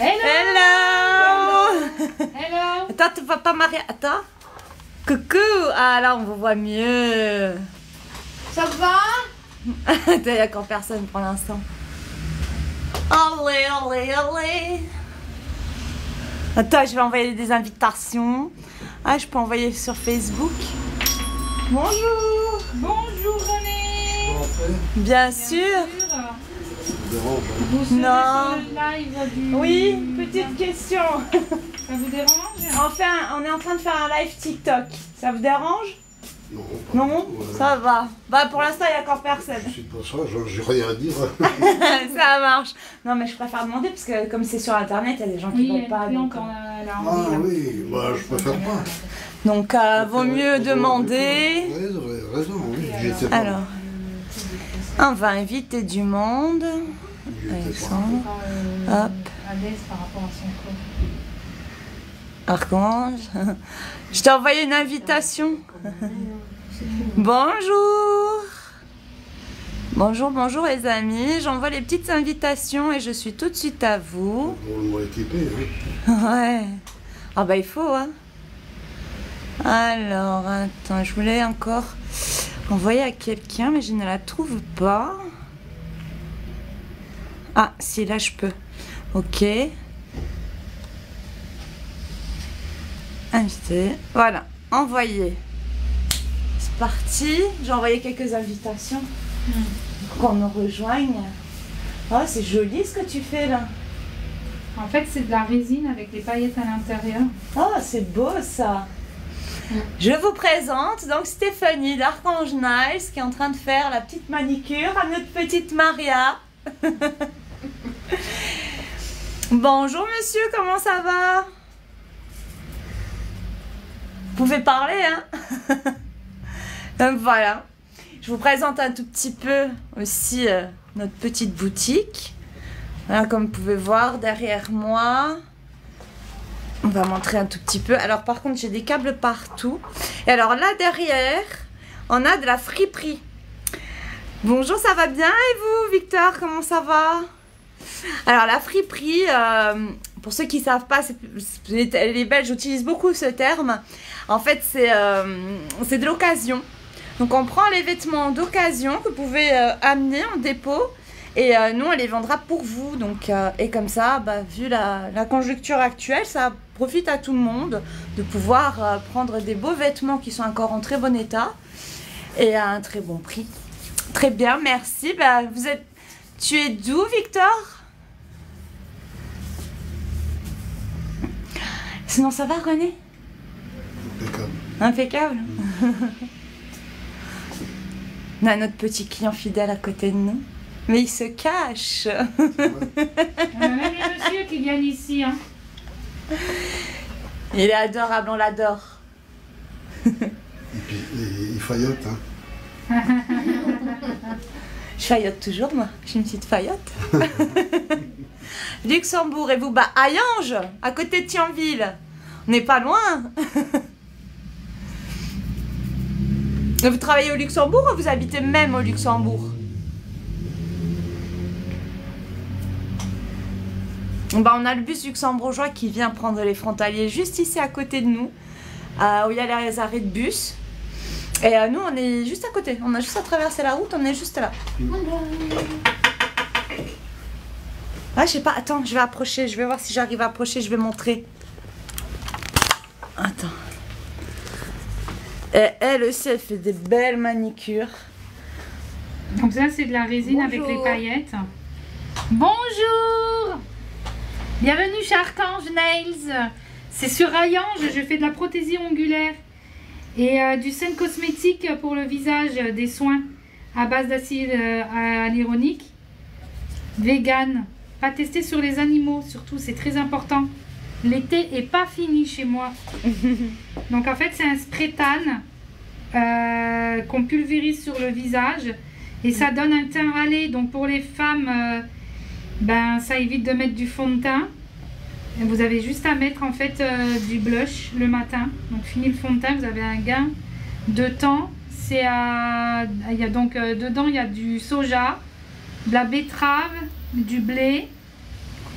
Hello. Hello. Attends, tu vas pas marier. Attends. Coucou. Ah là, on vous voit mieux. Ça va? Il n'y a encore personne pour l'instant. Allez, allez, allez. Attends, je vais envoyer des invitations. Ah, je peux envoyer sur Facebook. Bonjour. Bonjour René. Bien sûr. Vous serez Non. sur le live du... Oui, petite question. Ça vous dérange? Enfin, on est en train de faire un live TikTok. Ça vous dérange? Non. Non, ça va. Bah pour l'instant, il n'y a encore personne. C'est pas ça, j'ai rien à dire. Ça marche. Non, mais je préfère demander parce que comme c'est sur Internet, il y a des gens qui ne veulent pas. Donc, quand elle a Ah envie. oui, bah je préfère pas. donc vaut mieux demander. Oui, vous avez raison, oui. J'étais pas. Alors, on va inviter du monde. J'étais pas. Alexandre, À hop, l'aise par rapport à son corps. Archange. Je t'ai envoyé une invitation. Bonjour. Bonjour, bonjour les amis. J'envoie les petites invitations et je suis tout de suite à vous. Drôlement équipé, hein. Ouais. Ah bah il faut, hein. Alors, attends, je voulais encore envoyer à quelqu'un, mais je ne la trouve pas. Ah, si, là je peux. Ok. Inviter. Voilà, envoyer. C'est parti. J'ai envoyé quelques invitations pour qu'on nous rejoigne. Oh, c'est joli ce que tu fais là. En fait, c'est de la résine avec des paillettes à l'intérieur. Oh, c'est beau ça. Je vous présente donc Stéphanie d'Archange Nice qui est en train de faire la petite manicure à notre petite Maria. Bonjour monsieur, comment ça va? Vous pouvez parler, hein? Donc voilà. Je vous présente un tout petit peu aussi notre petite boutique. Voilà, comme vous pouvez voir derrière moi. On va montrer un tout petit peu. Alors par contre, j'ai des câbles partout. Et alors là derrière, on a de la friperie. Bonjour, ça va bien? Et vous, Victor, comment ça va? Alors la friperie, pour ceux qui ne savent pas, les Belges utilisent beaucoup ce terme. En fait, c'est de l'occasion. Donc on prend les vêtements d'occasion que vous pouvez amener en dépôt. Et nous, on les vendra pour vous. Donc, et comme ça, bah, vu la conjoncture actuelle, ça profite à tout le monde de pouvoir prendre des beaux vêtements qui sont encore en très bon état et à un très bon prix. Très bien, merci. Bah, tu es d'où, Victor? Sinon, ça va, René? Impeccable. Impeccable. On a notre petit client fidèle à côté de nous. Mais il se cache. Même les messieurs qui viennent ici, hein. Il est adorable, on l'adore. Et puis, il faillote, hein. Je faillote toujours, moi. J'ai une petite faillotte. Luxembourg, et vous? Bah, Hayange, à côté de Thionville. On n'est pas loin. Vous travaillez au Luxembourg ou vous habitez même au Luxembourg? Bah, on a le bus luxembourgeois qui vient prendre les frontaliers juste ici à côté de nous, où il y a les arrêts de bus. Et nous, on est juste à côté. On a juste à traverser la route, on est juste là. Ah, je sais pas, attends, je vais approcher. Je vais voir si j'arrive à approcher, je vais montrer. Attends. Et elle aussi, elle fait des belles manicures. Donc ça, c'est de la résine avec les paillettes. Bonjour. Bienvenue chez Archange Nails. C'est sur Hayange, je fais de la prothésie ongulaire et du scène cosmétique pour le visage, des soins à base d'acide hyaluronique, vegan, pas testé sur les animaux surtout, c'est très important. L'été est pas fini chez moi. Donc en fait c'est un spray tan qu'on pulvérise sur le visage et ça donne un teint râlé. Donc pour les femmes, ben ça évite de mettre du fond de teint. Et vous avez juste à mettre en fait du blush le matin. Donc fini le fond de teint, vous avez un gain de temps. C'est il y a donc dedans il y a du soja, de la betterave, du blé,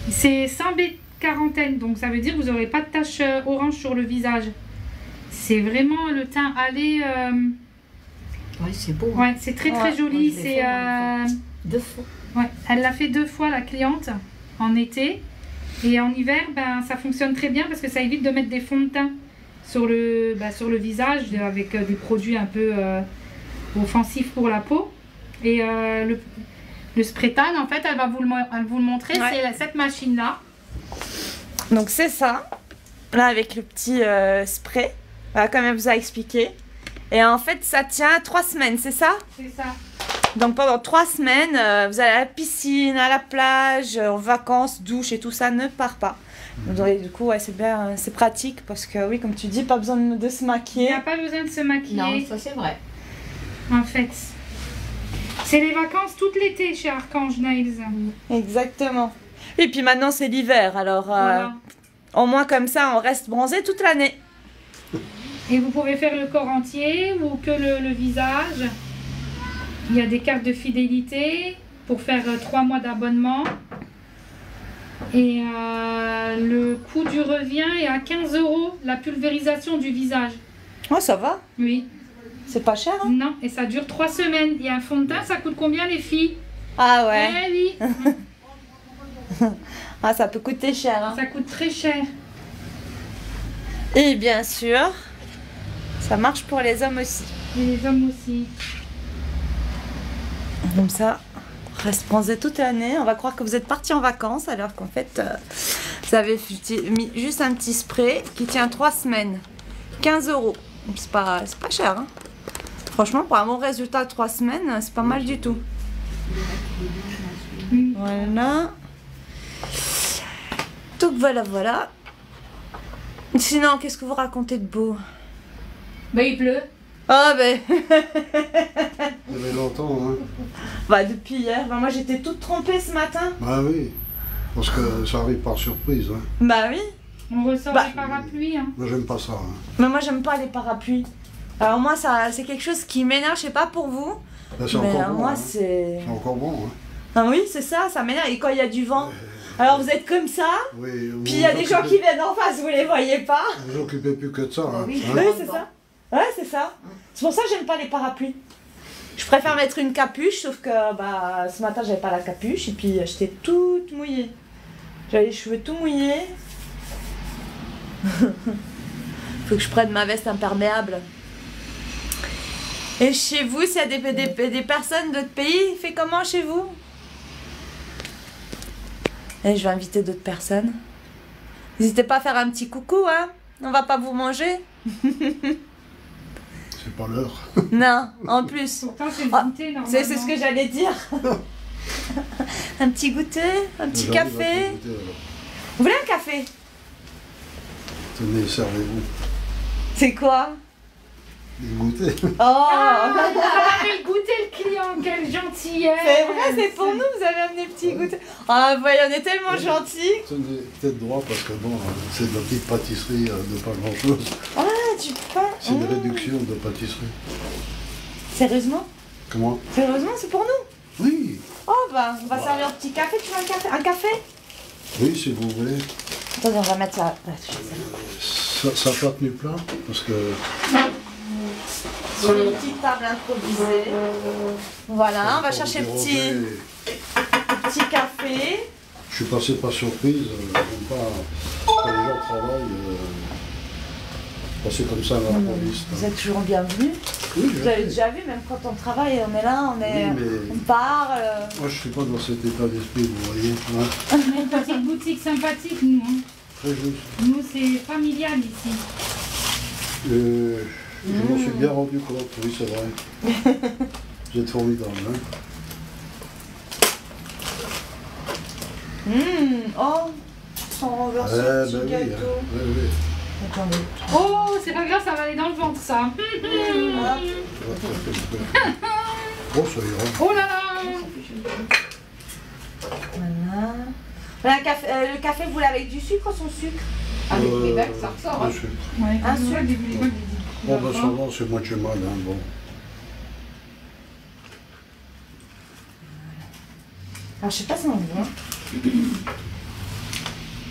C'est sans bêta-carotène, donc ça veut dire que vous n'aurez pas de taches orange sur le visage. C'est vraiment le teint allé. Ouais, c'est beau. Ouais, c'est très Ouais, joli. moi, je l'ai C'est. fait, moi, 2 fois. Ouais, elle l'a fait 2 fois la cliente en été. Et en hiver, ben, ça fonctionne très bien parce que ça évite de mettre des fonds de teint sur le visage avec des produits un peu offensifs pour la peau. Et le spray tan, en fait, elle va vous le montrer. Ouais. C'est cette machine-là. Donc c'est ça. Là avec le petit spray. Voilà, comme elle vous a expliqué. Et en fait, ça tient 3 semaines, c'est ça? C'est ça. Donc pendant 3 semaines, vous allez à la piscine, à la plage, en vacances, douche et tout ça ne part pas. Donc, du coup, ouais, c'est bien, c'est pratique parce que oui, comme tu dis, pas besoin de se Il maquiller. n'y a pas besoin de se maquiller. Non, ça c'est vrai. En fait, c'est les vacances toute l'été chez Archange Nails. Exactement. Et puis maintenant, c'est l'hiver, alors Voilà. au moins comme ça, on reste bronzé toute l'année. Et vous pouvez faire le corps entier ou que le visage. Il y a des cartes de fidélité pour faire 3 mois d'abonnement. Et le coût du revient est à 15 € la pulvérisation du visage. Oh, ça va, Oui. c'est pas cher, hein? Non, et ça dure 3 semaines. Et un fond de teint, ça coûte combien les filles? Ah ouais, Eh oui, ah, ça peut coûter cher, hein? ça coûte très cher. Et bien sûr, ça marche pour les hommes aussi. Et les hommes aussi. Comme ça, on reste bronzé toute l'année. On va croire que vous êtes partis en vacances alors qu'en fait, vous avez mis juste un petit spray qui tient 3 semaines. 15 €. C'est pas cher, hein? Franchement, pour un bon résultat de 3 semaines, c'est pas mal du tout. Voilà. Donc voilà. Sinon, qu'est-ce que vous racontez de beau? Mais il pleut. Ah ben, Ça fait longtemps, hein. bah depuis hier, bah, moi j'étais toute trempée ce matin. Ah oui, parce que ça arrive par surprise, hein. Bah oui, On ressort Bah. les parapluies. Hein. Moi, j'aime pas ça, hein. mais moi j'aime pas les parapluies. Alors moi ça c'est quelque chose qui m'énerve, je sais pas pour vous, Là, c'est mais encore bon, moi hein. c'est... C'est encore bon, hein. Ah oui c'est ça, ça m'énerve, et quand il y a du vent, alors vous êtes comme ça, Oui, vous puis il y a vous des gens qui occupez- viennent en face, vous les voyez pas. Vous vous occupez plus que de ça, hein. oui. hein. Oui c'est ça, ouais c'est ça. C'est pour ça que j'aime pas les parapluies. Je préfère mettre une capuche, sauf que bah, ce matin j'avais pas la capuche et puis j'étais toute mouillée. J'avais les cheveux tout mouillés. Faut que je prenne ma veste imperméable. Et chez vous, s'il y a des personnes d'autres pays, il fait comment chez vous? Et je vais inviter d'autres personnes. N'hésitez pas à faire un petit coucou, hein. On va pas vous manger. C'est pas l'heure. Non, en plus. Pourtant, c'est le Ah, goûter normalement. C'est ce que j'allais dire. Un petit goûter, un petit J'arrive à café. profiter, alors. Vous voulez un café? Tenez, servez-vous. C'est quoi? Des goûters. Oh Ah, il a fait goûter le client, quelle gentillesse. c'est vrai, c'est pour nous, vous avez amené petit goûter. Ah, voyez, on est tellement gentils. Tenez tête droit parce que bon, c'est de la petite pâtisserie de pas grand-chose. Ah, du pain. C'est une Mmh. réduction de pâtisserie. Sérieusement? Comment? Sérieusement, c'est pour nous? Oui, Oh, bah, on va servir un petit café. Tu veux un café? Un café? oui, si vous voulez. Attendez, on va mettre ça. Ça n'a pas tenu plein parce que Sur une petite table improvisée. Voilà, on va chercher dérangé. petit café. Je suis passé par surprise. J'aime pas quand les gens travaillent. Passer comme ça à l'improviste. Vous êtes toujours bienvenus. Oui, Vous avez déjà vu, même quand on travaille, on est là, Oui, mais on parle. moi je suis pas dans cet état d'esprit, vous voyez. Ouais. On est une petite boutique sympathique, nous. Hein. Très juste. Nous, c'est familial ici. Je m'en suis bien rendu compte, oui, c'est vrai. Vous êtes formidable, hein. Oh, sans renverser Eh un petit ben oui, gâteau. hein. Oui, oui. Attendez. Oh, c'est pas grave, ça va aller dans le ventre, ça. Voilà. Oh, ça ira. Oh là là. Voilà. Voilà, le café, vous l'avez avec du sucre ou sans sucre? Avec les bacs, ça ressort. bien Hein. sûr. Ouais, Un ouais, sucre. des boules, Bon, ben ça va, c'est moi qui ai mal, hein, bon. Alors, je sais pas si on voit.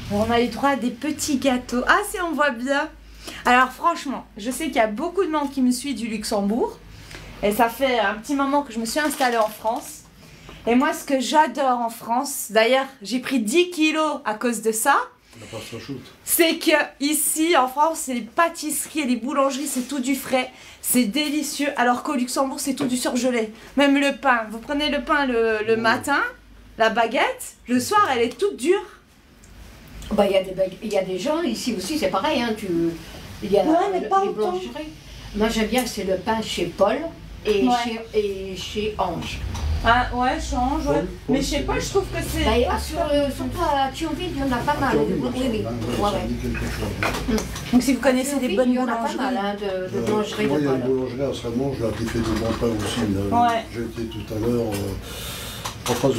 On a eu droit à des petits gâteaux. Ah, si, on voit bien. Alors, franchement, je sais qu'il y a beaucoup de monde qui me suit du Luxembourg. Et ça fait un petit moment que je me suis installée en France. Et moi, ce que j'adore en France, d'ailleurs, j'ai pris 10 kilos à cause de ça. La pasta chaude. C'est que ici, en France, les pâtisseries et les boulangeries, c'est tout du frais. C'est délicieux. Alors qu'au Luxembourg, c'est tout du surgelé. Même le pain. Vous prenez le pain le matin, la baguette. Le soir, elle est toute dure. Bah, il y a des gens ici aussi, c'est pareil. Hein, il y a Ouais, mais pas les autant. boulangeries. Moi, j'aime bien, c'est le pain chez Paul et, Ouais. chez Ange. Ah ouais, change, ouais. Oui, Mais oui, je sais c'est pas, bien. je trouve que c'est... Bah, surtout à Thionville, il y en a pas mal. Oui, oui. Ça Ouais, dit quelque chose. Donc si vous connaissez des bonnes il y en a pas boulangeries... mal hein, de boulangeries Moi, de il y a une Paul. boulangerie à Sremange là, qui fait du bon pain aussi. Là. Ouais. J'étais tout à l'heure en face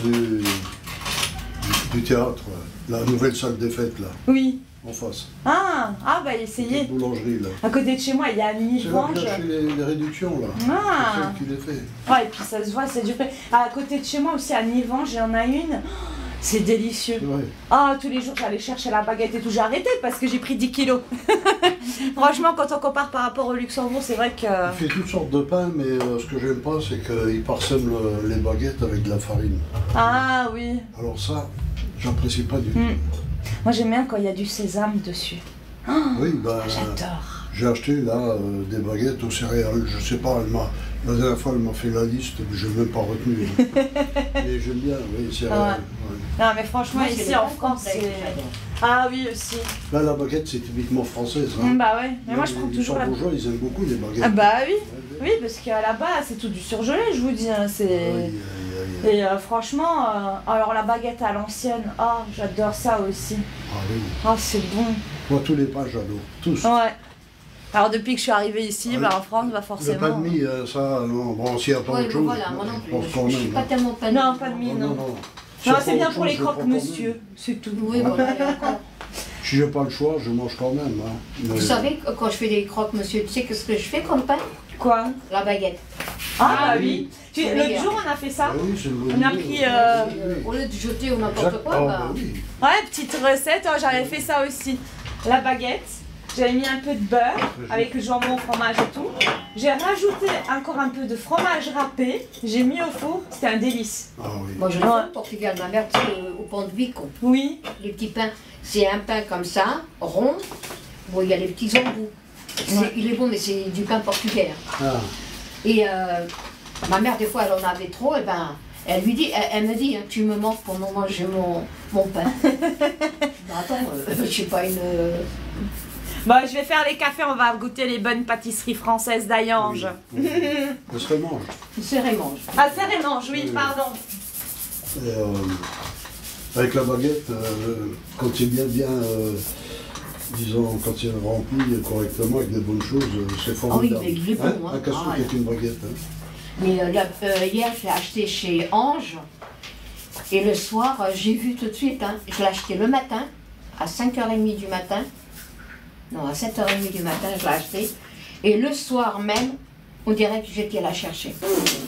du théâtre, la nouvelle salle des fêtes, là, Oui. en face. Ah bah Une essayez. boulangerie, là. À côté de chez moi, il y a C'est là que Nivange. j'ai acheté les réductions, là. Ah. C'est celle qui les fait. Ouais, et puis ça se voit, c'est du frais. À côté de chez moi aussi, à Nivange, il y en a une. C'est délicieux. C'est vrai. Ah, tous les jours, j'allais chercher la baguette et tout. J'ai arrêté parce que j'ai pris 10 kilos. Franchement, quand on compare par rapport au Luxembourg, c'est vrai que... Il fait toutes sortes de pains, mais ce que j'aime pas, c'est qu'il parsème les baguettes avec de la farine. Ah oui. Alors ça, j'apprécie pas du tout. Mm. Moi, j'aime bien quand il y a du sésame dessus. Oui, bah, J'adore. j'ai acheté là des baguettes aux céréales. Je sais pas, la dernière fois, elle m'a fait la liste, mais je n'ai même pas retenu. Mais j'aime bien, oui, céréales. Ouais. Non, mais franchement, Moi, c'est ici le en pain France, complet que c'est... j'adore. Ah oui, aussi. Là, la baguette, c'est typiquement française. Hein. Bah ouais. Mais moi, je prends les toujours la... bourgeois, ils aiment beaucoup les baguettes. Ah bah oui. Ouais, Oui, parce qu'à la base, c'est tout du surgelé, je vous dis. Hein, c'est... aïe, aïe, aïe. Et franchement, alors la baguette à l'ancienne, ah, j'adore ça aussi. Ah oui. Ah, c'est bon. Moi, tous les pains, j'adore. Tous. Ouais. Alors depuis que je suis arrivée ici, Ouais. bah, en France, bah Le forcément... pain de mie, ça, non. Bon, s'il n'y a pas Ouais, autre chose, voilà, moi non je pense quand plus. Je suis même. pas hein. tellement pas Non, pas de mie, non. S'il y Non, a c'est pas bien autre pour chose, les je prends quand même. croque-monsieur, c'est tout. Oui, voilà, et encore. Si j'ai pas le choix, je mange quand même. Hein. Vous savez, quand je fais des croques, monsieur, tu sais ce que je fais comme pain? Quoi? La baguette. Ah bah oui. oui. C'est L'autre meilleur. jour, on a fait ça. Ah oui, c'est une bonne On a idée, pris, ouais. Au lieu de jeter ou n'importe Exact. quoi, Ah, bah, bah oui. Ouais, petite recette, oh, j'avais fait ça aussi. La baguette, j'avais mis un peu de beurre avec le jambon, fromage et tout. J'ai rajouté encore un peu de fromage râpé, j'ai mis au four, c'était un délice. Ah oui. moi je le fais au Portugal, ma mère, tu sais, au pont de Vico. Oui. Les petits pains, c'est un pain comme ça, rond. Bon, il y a les petits embouts. Il est bon, mais c'est du pain portugais. Hein. Ah, Et ma mère, des fois, elle en avait trop, et ben, elle me dit, hein, tu me manques pour manger mon pain. Bah, attends, je suis pas une. Bon, je vais faire les cafés, on va goûter les bonnes pâtisseries françaises d'Ayange. oui. Ça serait mange. C'est rémange. Ah, c'est rémange, oui, Oui. pardon. Et, avec la baguette, quand c'est bien, disons, quand c'est rempli correctement avec des bonnes choses, c'est formidable. mais il est bon, hein. Un cassou Ah, qui est une baguette. Hein. Mais hier, je l'ai acheté chez Ange. Et le soir, j'ai vu tout de suite. Hein, je l'ai acheté le matin, à 5h30 du matin. Non, à 7h30 du matin, je l'ai acheté. Et le soir même, on dirait que j'étais là chercher.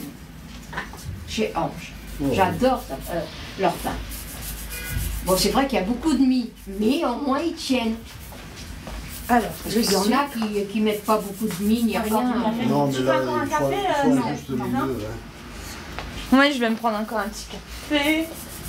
Chez Ange. Oh. J'adore leur pain. Bon, c'est vrai qu'il y a beaucoup de mie, mais au moins ils tiennent. Alors, Parce qu'il y en a qui mettent pas beaucoup de mie, ni Encore rien. du café. Non, Tu mais veux là, encore un il faut, café, il faut non, un juste non. milieu. Hein. Oui, je vais me prendre encore un petit café.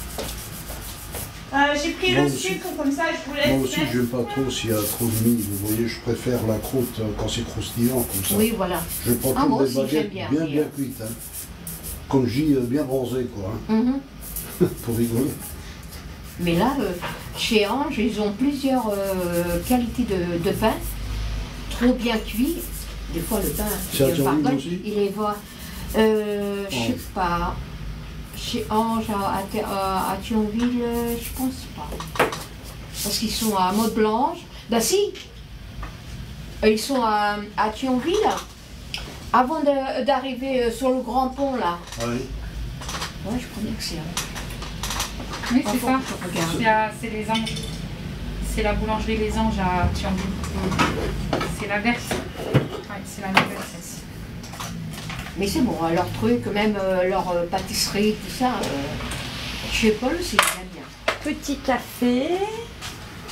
J'ai pris Moi le aussi. sucre comme ça, je vous laisse. Moi aussi, mettre. j'aime pas trop s'il y a trop de mie. Vous voyez, je préfère la croûte quand c'est croustillant comme ça. Oui, voilà. Je prends Ah, toujours moi des aussi, baguettes j'aime bien, bien. cuites. Hein. Comme je dis, bien bronzées, quoi. Hein. Mhm. Pour rigoler. Mais là, chez Ange, ils ont plusieurs qualités de pain, trop bien cuit. Des fois, le pain, C'est à Thionville pardon, aussi il les voit. Je sais Ange. pas. Chez Ange, à Thionville, je pense pas. Parce qu'ils sont à Mode Blanche. Ben si, ils sont à Thionville. Avant d'arriver sur le grand pont, là. Ah oui. Ouais, je crois que c'est Oui, c'est ça. Je regarde. C'est les Anges. C'est la boulangerie Les Anges à Thionville. C'est la verse. Ouais, c'est la nouvelle celle-ci. Mais c'est bon, leur truc, même leur pâtisserie, tout ça, chez Paul, c'est bien bien. Petit café.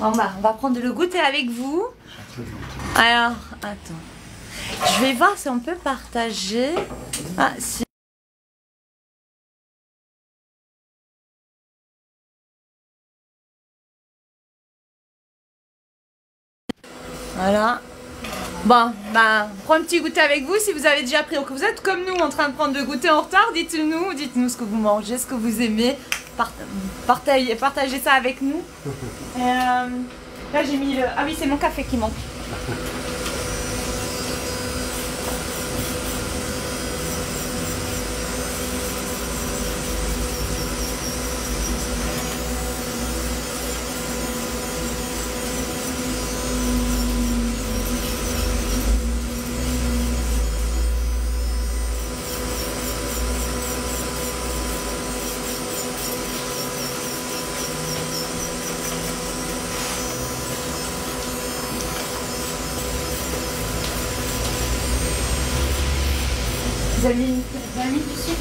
Bon, bah, on va prendre le goûter avec vous. Alors, attends. Je vais voir si on peut partager. Ah, si. Voilà. Bon, bah, prends un petit goûter avec vous si vous avez déjà pris. Donc, vous êtes comme nous en train de prendre le goûter en retard. Dites-nous ce que vous mangez, ce que vous aimez. Partagez ça avec nous. Là, j'ai mis le. Ah oui, c'est mon café qui manque. Vous avez mis du sucre?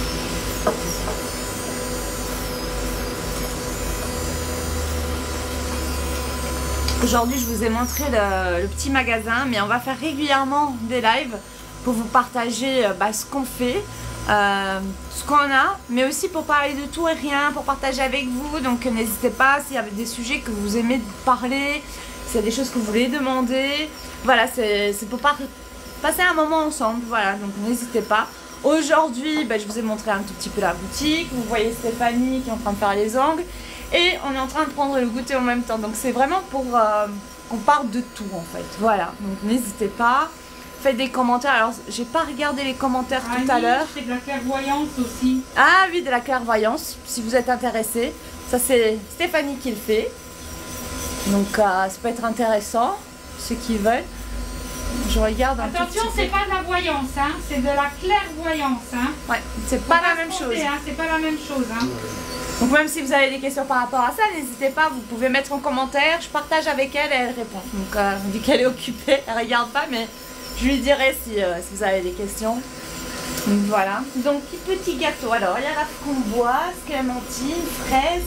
Aujourd'hui, je vous ai montré le petit magasin, mais on va faire régulièrement des lives pour vous partager ce qu'on fait, ce qu'on a, mais aussi pour parler de tout et rien, pour partager avec vous. Donc n'hésitez pas, s'il y avait des sujets que vous aimez parler, s'il y a des choses que vous voulez demander. Voilà, c'est pour passer un moment ensemble, voilà, donc n'hésitez pas. Aujourd'hui, je vous ai montré un tout petit peu la boutique. Vous voyez Stéphanie qui est en train de faire les ongles. Et on est en train de prendre le goûter en même temps. Donc c'est vraiment pour qu'on parle de tout en fait. Voilà, donc n'hésitez pas. Faites des commentaires. Alors, j'ai pas regardé les commentaires tout à l'heure. C'est de la clairvoyance aussi. Ah oui, de la clairvoyance, si vous êtes intéressé. Ça, c'est Stéphanie qui le fait. Donc, ça peut être intéressant, ceux qui veulent. Je regarde un Attention, tout petit c'est peu. pas de la voyance, hein, c'est de la clairvoyance. Hein. Ouais, c'est pas la même chose. Hein, c'est pas la même chose. Hein. Donc même si vous avez des questions par rapport à ça, n'hésitez pas, vous pouvez mettre en commentaire. Je partage avec elle et elle répond. Donc vu qu'elle est occupée, elle regarde pas, mais je lui dirai si vous avez des questions. Donc voilà. Donc petit gâteau. Alors il y a la framboise, clémentine, fraise.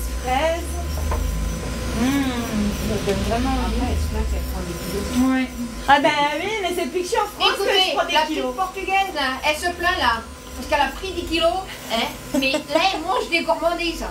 Ça donne vraiment envie. Ouais. Ah ben oui, mais c'est plus que je suis en France que je Écoutez, prends des la kilos. petite portugaise, là, elle se plaint là, parce qu'elle a pris 10 kilos, hein, mais là, elle mange des gourmandises.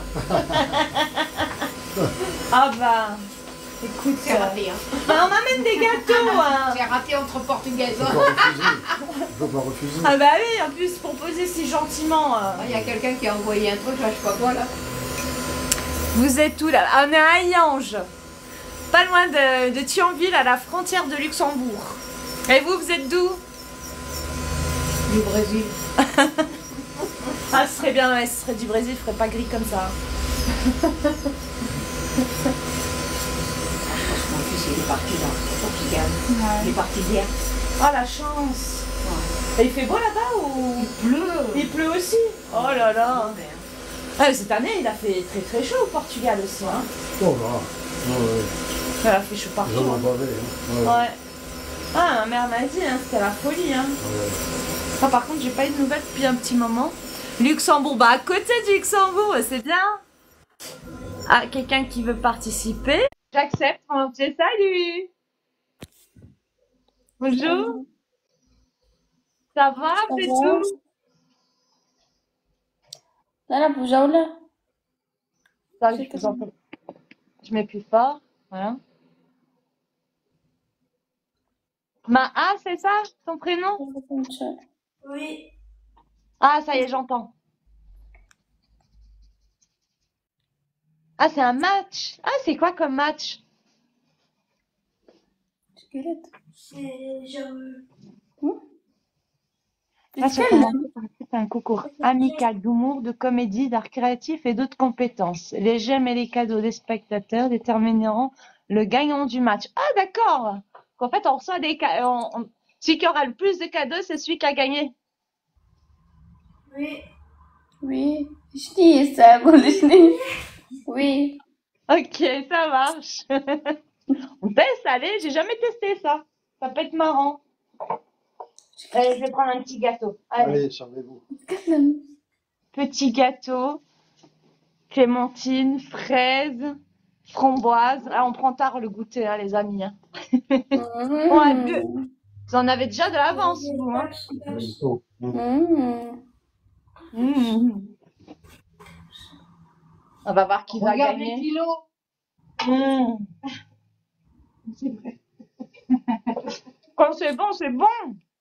Ah bah, écoute, C'est raté, hein. on m'amène des gâteaux. Hein. C'est raté entre portugaises. Il faut pas refuser. Ah bah oui, en plus proposer si gentiment. Il y a quelqu'un qui a envoyé un truc, là, je sais pas quoi, là. Vous êtes où là? On est à Hayange, pas loin de Thionville, à la frontière de Luxembourg. Et vous êtes d'où? Du Brésil. Ah, ce serait bien, ouais, ce serait du Brésil, il ferait pas gris comme ça. Mon fils, il est parti là, au Portugal. Il est parti hier. Oh la chance. Et il fait beau là-bas ou? Il pleut. Il pleut aussi. Oh là là. Ah, cette année, il a fait très très chaud au Portugal aussi. Hein. Oh là. Ouais. Il a fait chaud partout. Ils en ont Hein. bavé. Hein. Ouais. Ah, ma mère m'a dit, hein, c'était la folie. Hein. Ouais. Ah, par contre, j'ai pas eu de nouvelles depuis un petit moment. Luxembourg, à côté du Luxembourg, c'est bien. Ah, quelqu'un qui veut participer. J'accepte. Salut. Bonjour. Ça va, c'est tout? أنا بجولة. Ça, je mets plus fort. Voilà. Ah, c'est ça, ton prénom? Oui. Ah, ça y est, j'entends. Ah, c'est un match. Ah, c'est quoi comme match? C'est genre. Ah, ça commence par un concours amical d'humour, de comédie, d'art créatif et d'autres compétences. Les j'aime et les cadeaux des spectateurs détermineront le gagnant du match. Ah, d'accord. En fait, on reçoit des cadeaux. Celui qui aura le plus de cadeaux, c'est celui qui a gagné. Oui. Oui. Je dis ça, je dis. Oui. Ok, ça marche. On teste, allez, j'ai jamais testé ça. Ça peut être marrant. Allez, je vais prendre un petit gâteau. Allez. Allez, servez-vous. Petit gâteau, clémentine, fraise. framboise. Ah, on prend tard le goûter, hein, les amis. Hein. Ouais, vous en avez déjà de l'avance, vous. Hein. On va voir qui va Regarde les gagner. kilos. C'est vrai. Quand c'est bon, c'est bon.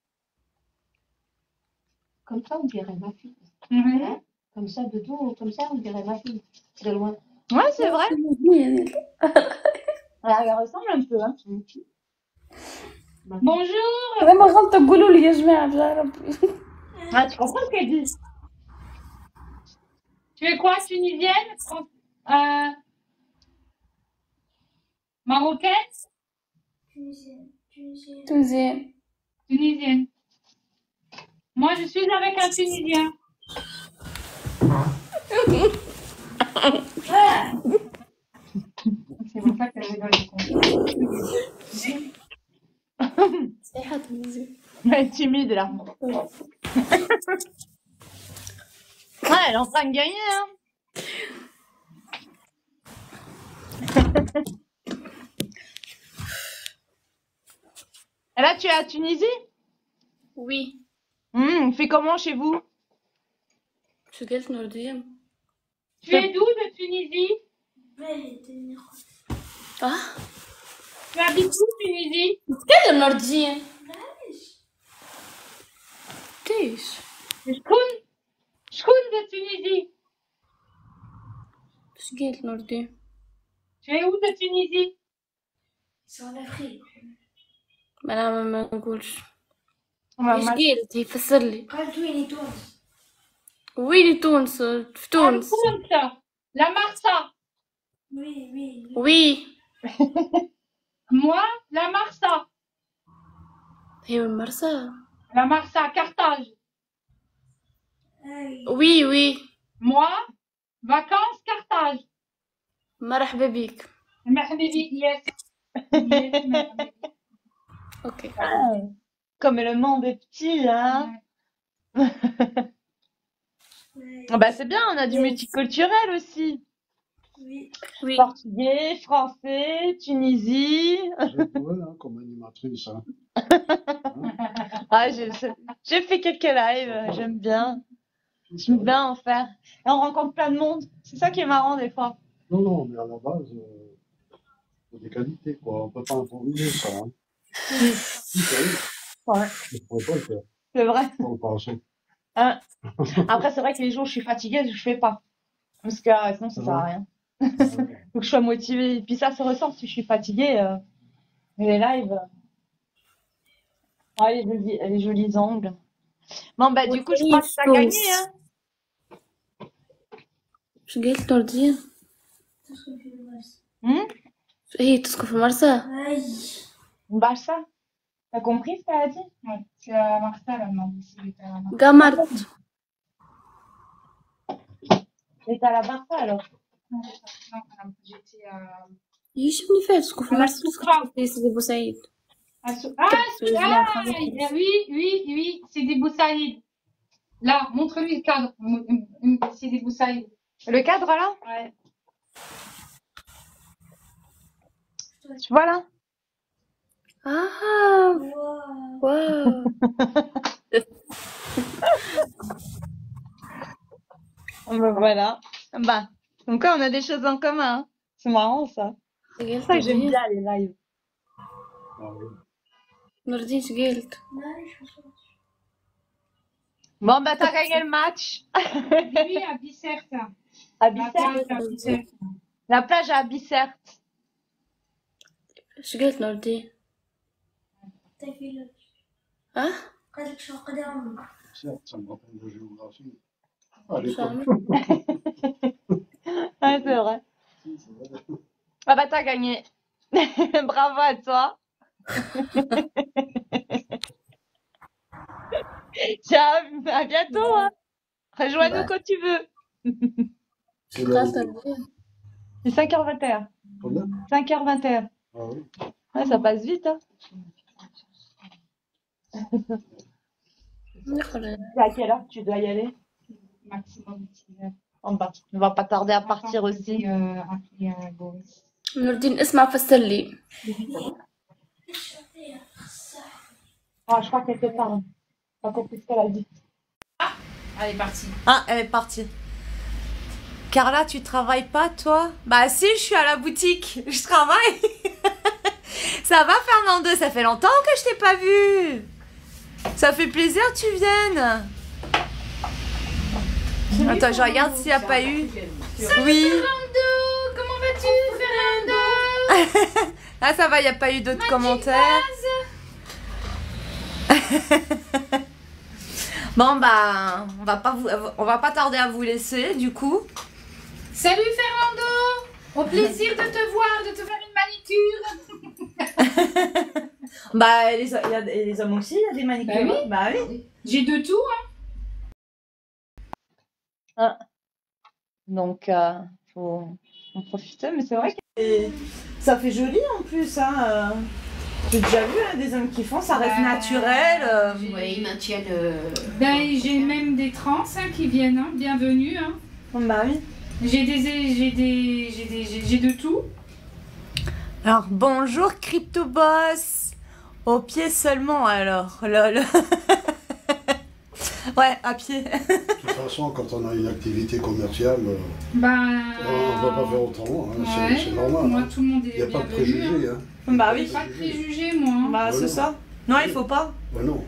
Comme ça, on dirait ma fille. Mhm. Comme ça, de dos, comme ça, on dirait ma fille. De loin. Ouais, c'est vrai. Elle ressemble un peu. Hein. Bonjour. انا ما غلطة قولوا لي يا جماعة بجاه ربي. Ah, tu comprends ce qu'elle dit? Tu es quoi, tunisienne? Marocaine? تونسية. Tunisienne. Moi, je suis avec un Tunisien. C'est pour ça qu'elle rigole. صحيحة تونسية. Elle est timide là. Ouais, elle est en train de gagner. Hein. Et là, tu es à Tunisie? Oui. Il fait comment chez vous? شو قلت نوردية؟ Tu es d'où de Tunisie? Tu habites où, Tunisie? تكلم نوردية. ليش؟ شكون de Tunisie? شو قلت نوردية؟ Tu es où de Tunisie? ما أنا ما نقولش. Ouais, ايش moi- قلت؟ يفسر لي. قالت ويني تونس. وين تونس؟ في تونس. Al-Kounta, la Marsa. وي وي. Moi, la Marsa. هي من مرسى. La Marsa, Carthage. اي وي وي. Moi, vacances, Carthage. مرحبا بك. Mahmoudi, yes. Yes, Mahmoudi. اوكي. Comme le monde est petit, hein. وي Ah bah c'est bien, on a du multiculturel aussi. وي وي. Portugais, français, Tunisie. J'ai trouvé hein, comme animatrice. Hein. Ah, j'ai fait quelques lives, j'aime bien. J'aime bien en faire. Et on rencontre plein de monde. C'est ça qui est marrant des fois. Non, non, mais à la base, c'est des qualités, quoi. On peut pas improviser ça. Hein. Ouais, Je pourrais pas le faire. c'est vrai. Pas le penser. Après, c'est vrai que les jours où je suis fatiguée, je fais pas. Parce que sinon, ça sert à rien. Ouais. Faut que je sois motivée. Et puis ça se ressent si je suis fatiguée. Les lives. Ouais, les jolis angles. Bon, bah, du coup, je crois que t'as gagné, hein. شو قلت نوردية؟ تسكن في المرسى. هي تسكن في مرسى. اي Bah, ça. T'as compris ce qu'elle a dit? Ouais, c'est la Marsa, là, non, ici, il était à la Marsa. قمرت. Et t'as la Barça alors? Non, j'étais à... يشبني فيها تسكن في على مرسى. السكرة. تسكن في سيدي بوسعيد. Oui, c'est des Boussaïd. Là, montre-lui le cadre. C'est des Boussaïd. Le cadre là? Ouais. Tu vois là? واو واو. Bah, voilà. Bah, donc là, on a des choses en commun. Hein. C'est marrant ça. C'est ça que j'aime bien les lives. Ah, oui. نوردين شو قلت؟ ماشي وصلت. Bon, bah, t'as gagné le match. Lui, à Bicêtre. À La Bicêtre. plage à Bicêtre. La plage à Bicêtre. شو قلت نوردين؟ تفيلة. قالت لك شو قدام. Certes, ça me rappelle de géographie. À شو l'époque. عملت؟ Ouais, c'est vrai. C'est vrai. Ah bah, t'as gagné. Bravo à toi. Ciao, à bientôt. Hein. Rejoins-nous quand tu veux. C'est خلاص le... نوردين. C'est 5h21. Combien 5h21. Ah oui. Ouais, ça passe vite. Hein. نخرج. C'est à quelle heure que tu dois y aller? Maximum 6 heures. En bas. On va pas tarder à partir Attends, aussi. appeler Boris. نوردين اسمع فسر لي. Ah, je crois qu'elle te parle. Pas compris ce qu'elle a dit. Elle est partie. Ah, elle est partie. Carla, tu travailles pas, toi? Bah si, je suis à la boutique. Je travaille. Ça va, Fernando? Ça fait longtemps que je t'ai pas vu. Ça fait plaisir que tu viennes. Attends, je regarde s'il n'y a pas eu. Oui. Fernando, comment vas-tu, Fernando? Ah, ça va, il n'y a pas eu d'autres commentaires. Bon, bah, on va pas tarder à vous laisser, du coup. Salut, Fernando. Au plaisir de te voir, de te faire une manicure. Bah, les hommes aussi, il y a des manicures. Bah oui. J'ai de tout, hein. Ah. Donc, faut en profiter, mais c'est vrai que ça fait joli en plus, hein. J'ai déjà vu hein, des hommes qui font, ça reste naturel. Oui, ils maintiennent. Ben, j'ai même des trans hein, qui viennent, hein. Bienvenue. Hein. Bah oui. J'ai de tout. Alors, bonjour Crypto Boss. Au pied seulement alors, lol. Ouais, à pied. De toute façon, quand on a une activité commerciale, Ben, on ne va pas faire autrement, hein. Ouais, C'est normal. moi, Hein. tout le monde est Il n'y a pas de bienvenu. préjugés. Hein. Hein. Bah oui. Pas de préjugés, moi. Hein. Bah c'est non. ça. Non, il faut pas. Bah non.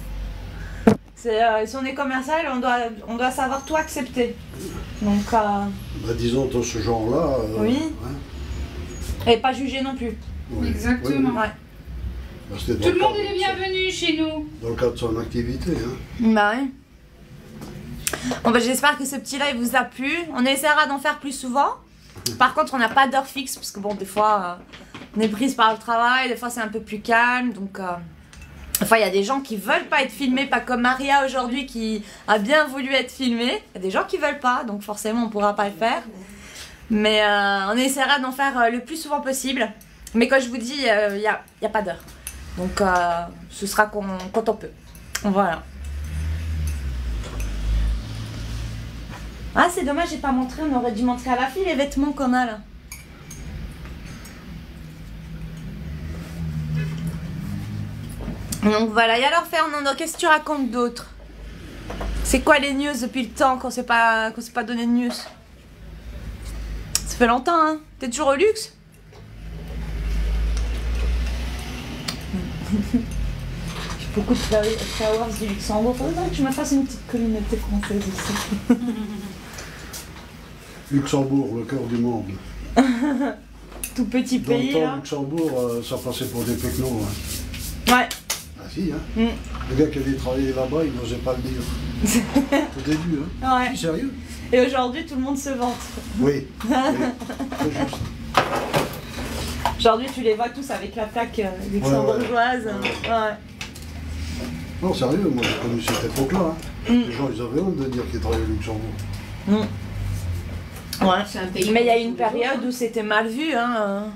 Si on est commercial, on doit savoir tout accepter. Donc, Bah, disons, dans ce genre-là. Oui. Hein. Et pas juger non plus. Oui. Exactement. Oui, oui. Ouais. Bah, c'était Tout le dans monde cadre est de bienvenu chez nous. son- Dans le cadre de son activité. Hein. Bah oui. Bon bah j'espère que ce petit live vous a plu. On essaiera d'en faire plus souvent. Par contre on n'a pas d'heure fixe parce que bon des fois on est prise par le travail, des fois c'est un peu plus calme. Donc enfin il y a des gens qui veulent pas être filmés, pas comme Maria aujourd'hui qui a bien voulu être filmée. Il y a des gens qui veulent pas, donc forcément on pourra pas le faire. Mais on essaiera d'en faire le plus souvent possible. Mais comme je vous dis, il y a pas d'heure. Donc ce sera quand on peut. Voilà. Ah, c'est dommage, j'ai pas montré. On aurait dû montrer à la fille les vêtements qu'on a là. Donc voilà. Et alors, Fernando, qu'est-ce que tu racontes d'autre? C'est quoi les news depuis le temps qu'on s'est pas donné de news? Ça fait longtemps, hein? T'es toujours au luxe? J'ai beaucoup de flowers du Luxembourg. Faudrait que je me fasse une petite communauté française ici. Luxembourg, le cœur du monde. Tout petit Dans le pays temps, là. Luxembourg, ça passait pour des pecnos. Hein. Ouais. Ah si, hein. Mm. Le gars qui avait travaillé là-bas, il n'osait pas le dire. Au début, hein. Ouais. Si, sérieux? Et aujourd'hui, tout le monde se vante. Oui. Oui. C'est juste. Aujourd'hui, tu les vois tous avec la plaque luxembourgeoise. Ouais. Non, sérieux, moi j'ai connu cette époque-là. Hein. Mm. Les gens, ils avaient honte de dire qu'ils travaillaient au Luxembourg. Mm. Ouais. C'est un pays. Mais il y a une période où c'était mal vu. Hein.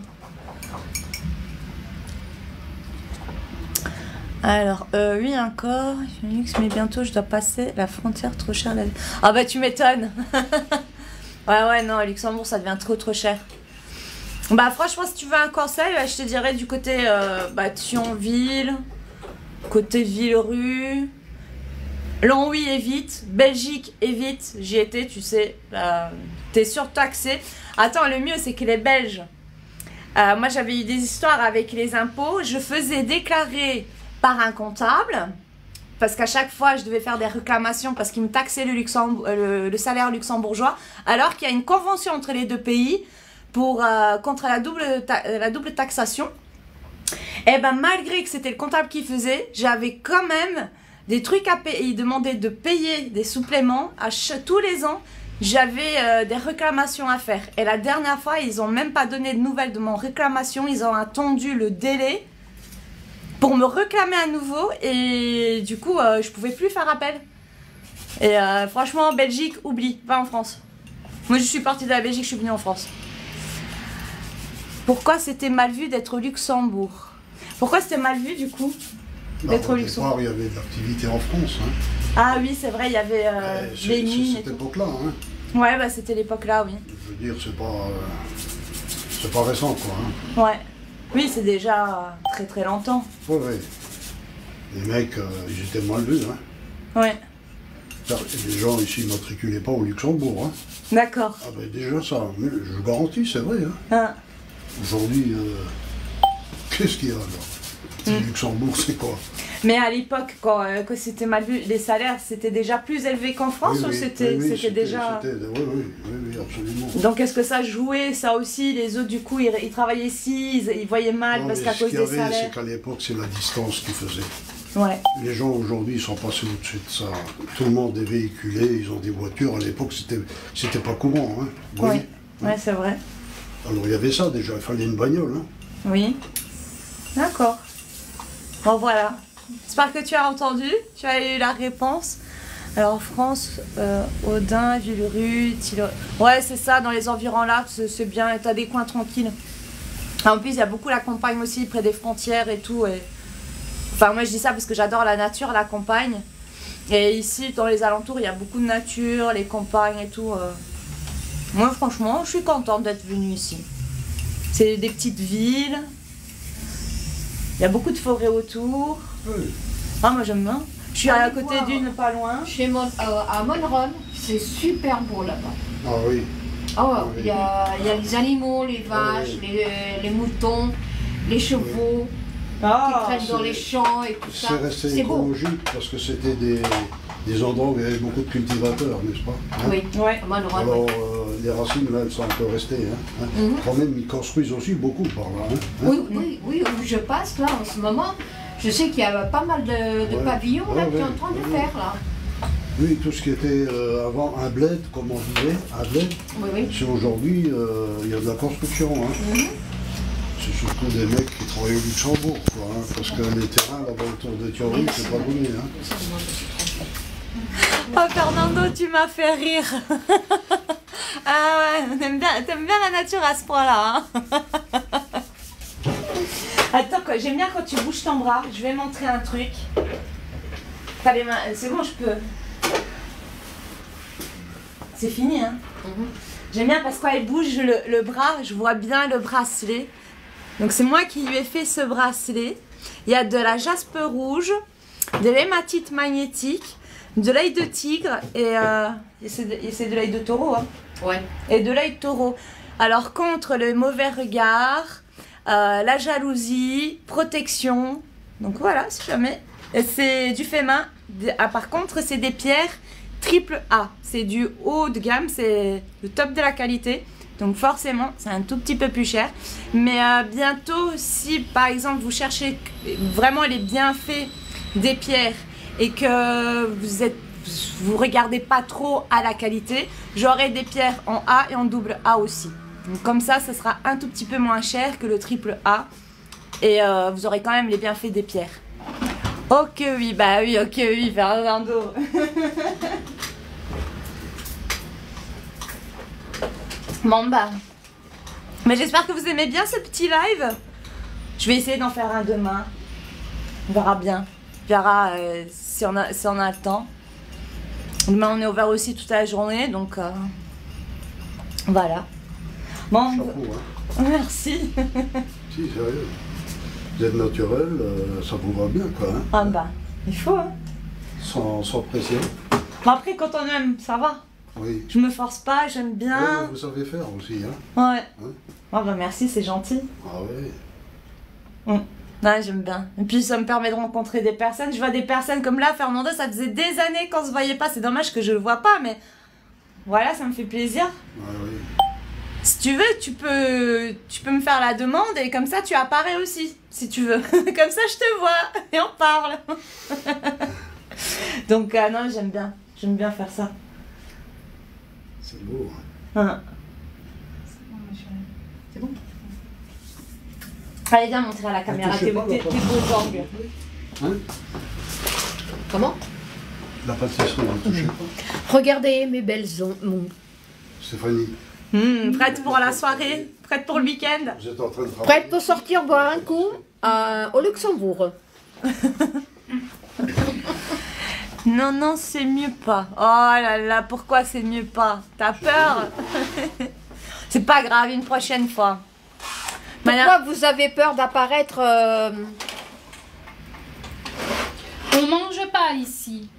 Alors, oui, encore. Luxe, mais bientôt je dois passer la frontière, trop cher. Ah bah tu m'étonnes. Ouais, non, Luxembourg ça devient trop cher. Bah franchement, si tu veux un conseil, je te dirais du côté Thionville, côté Villerue. Longwy évite, Belgique évite, j'y étais, tu sais, t'es surtaxé. Attends, le mieux c'est que les Belges, moi j'avais eu des histoires avec les impôts, je faisais déclarer par un comptable, parce qu'à chaque fois je devais faire des réclamations parce qu'ils me taxaient le salaire luxembourgeois, alors qu'il y a une convention entre les deux pays contre la double taxation. Et ben malgré que c'était le comptable qui faisait, j'avais quand même des trucs à payer. Ils demandaient de payer des suppléments tous les ans. J'avais des réclamations à faire. Et la dernière fois, ils n'ont même pas donné de nouvelles de mon réclamation. Ils ont attendu le délai pour me réclamer à nouveau. Et du coup, je pouvais plus faire appel. Et franchement, Belgique, oublie. Va en France. Moi, je suis partie de la Belgique, je suis venue en France. Pourquoi c'était mal vu d'être au Luxembourg? Pourquoi c'était mal vu du coup d'être au Luxembourg? Il y avait de l'activité en France. Hein. Ah oui, c'est vrai, il y avait les mines. C'est cette époque-là. Hein. Ouais, bah c'était l'époque là, oui. Je veux dire, c'est pas. C'est pas récent, quoi. Hein. Ouais. Oui, c'est déjà très très longtemps. Ouais, ouais. Les mecs, ils étaient mal vus. Hein. Ouais. Les gens ici ne matriculaient pas au Luxembourg. Hein. D'accord. Ah ben déjà ça, mais je garantis, c'est vrai. Hein. Ah. Aujourd'hui, qu'est-ce qu'il y a là? Le Luxembourg, c'est quoi? Mais à l'époque, quand c'était mal vu, les salaires c'était déjà plus élevés qu'en France, ou c'était déjà... Oui, absolument. Donc est-ce que ça jouait, ça aussi? Les autres, du coup, ils travaillaient ici, ils voyaient mal Non, parce mais qu'à ce cause qu'il y des avait, salaires. c'est qu'à l'époque, c'est la distance qui faisait. Ouais. Les gens aujourd'hui, ils sont passés au-dessus de ça. Tout le monde est véhiculé, ils ont des voitures. À l'époque, c'était pas courant. Hein. Oui, ouais, c'est vrai. Alors il y avait ça déjà, il fallait une bagnole. Hein. Oui. D'accord. Bon, voilà. J'espère que tu as entendu, tu as eu la réponse. Alors, France, Audin, Villerupt, ouais, c'est ça, dans les environs là, c'est bien, t'as des coins tranquilles. En plus, il y a beaucoup la campagne aussi, près des frontières et tout. Et... Enfin, moi je dis ça parce que j'adore la nature, la campagne. Et ici, dans les alentours, il y a beaucoup de nature, les campagnes et tout. Moi, franchement, je suis contente d'être venue ici. C'est des petites villes. Il y a beaucoup de forêts autour. Oui. Ah, moi j'aime bien. Je suis à côté d'une, pas loin. À Monron, c'est super beau là-bas. Ah oui. Ah ouais, il y a les animaux, les vaches, les moutons, les chevaux qui traînent dans les champs et tout ça. C'est resté écologique parce que c'était des endroits où il y avait beaucoup de cultivateurs, n'est-ce pas? Hein? Oui, Ouais. à Monron. Alors les racines là, elles sont un peu restées. Hein? Quand même, ils construisent aussi beaucoup par là. Hein? Oui, où je passe là en ce moment, je sais qu'il y a pas mal de pavillons là qui sont en train de faire là. Oui, tout ce qui était avant un bled, comme on disait, un bled, c'est aujourd'hui, il y a de la construction. Hein. C'est surtout des mecs qui travaillent au Luxembourg, quoi, hein, parce que les terrains là-bas autour de Thierry, c'est pas donné. Hein. Oh Fernando, tu m'as fait rire. Ah ouais, t'aimes bien la nature à ce point-là. Hein. Attends, j'aime bien quand tu bouges ton bras. Je vais montrer un truc. T'as les mains, c'est bon, je peux. C'est fini, hein. J'aime bien parce que quand elle bouge le bras, je vois bien le bracelet. Donc c'est moi qui lui ai fait ce bracelet. Il y a de la jaspe rouge, de l'hématite magnétique, de l'œil de tigre et c'est de l'œil de taureau. Hein. Ouais. Et de l'œil de taureau. Alors contre le mauvais regard, la jalousie, protection. Donc voilà, si jamais. C'est du fait main. Par contre, c'est des pierres triple A. C'est du haut de gamme, c'est le top de la qualité. Donc forcément, c'est un tout petit peu plus cher. Mais bientôt, si par exemple vous cherchez vraiment les bienfaits des pierres et que vous regardez pas trop à la qualité, j'aurai des pierres en A et en double A aussi. Donc comme ça sera un tout petit peu moins cher que le triple A. Et vous aurez quand même les bienfaits des pierres. Ok oui, bah oui, ok oui, Fernando. Bon bah. Mais j'espère que vous aimez bien ce petit live. Je vais essayer d'en faire un demain. On verra bien. On verra si on a le temps. Demain on est ouvert aussi toute la journée, donc voilà. Bon. Chapeau, hein. Merci. Si, sérieux. Vous êtes naturel, ça vous va bien, quoi. Hein. Ah bah, il faut, hein. Sans pression. Bon, après, quand on aime, ça va. Oui. Je me force pas, j'aime bien. Ouais, vous savez faire aussi, hein. Ouais. Hein? Oh bah merci, c'est gentil. Ah ouais. Ouais, j'aime bien. Et puis ça me permet de rencontrer des personnes. Je vois des personnes comme là, Fernando, ça faisait des années qu'on se voyait pas. C'est dommage que je le vois pas, mais voilà, ça me fait plaisir. Ah oui. Si tu veux, tu peux me faire la demande et comme ça tu apparais aussi, si tu veux. Comme ça je te vois et on parle. Donc non, j'aime bien faire ça. C'est beau. Hein. C'est bon. Allez, viens montrer à la caméra tes beaux angles. Hein? Comment? La pâtisserie, ne touchez pas. Regardez mes belles ongles. Stéphanie, Prête pour la soirée? Prête pour le week-end? vous êtes en train de travailler. Prête pour sortir boire un coup au Luxembourg. Non, non, c'est mieux pas. Oh là là, pourquoi c'est mieux pas? T'as peur? C'est pas grave, une prochaine fois. Pourquoi vous avez peur d'apparaître On mange pas ici.